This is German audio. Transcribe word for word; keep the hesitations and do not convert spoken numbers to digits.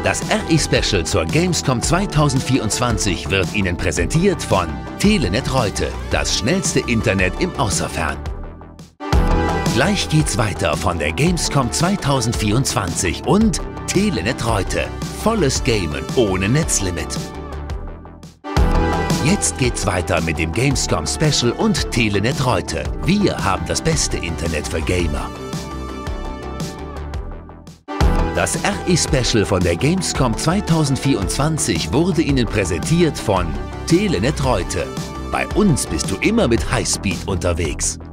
Das R E-Special zur Gamescom zweitausendvierundzwanzig wird Ihnen präsentiert von Telenet Reute, das schnellste Internet im Außerfern. Gleich geht's weiter von der Gamescom zweitausendvierundzwanzig und Telenet Reute. Volles Gamen ohne Netzlimit. Jetzt geht's weiter mit dem Gamescom Special und Telenet Reute. Wir haben das beste Internet für Gamer. Das R E-Special von der Gamescom zweitausendvierundzwanzig wurde Ihnen präsentiert von Telenet Reute. Bei uns bist du immer mit Highspeed unterwegs.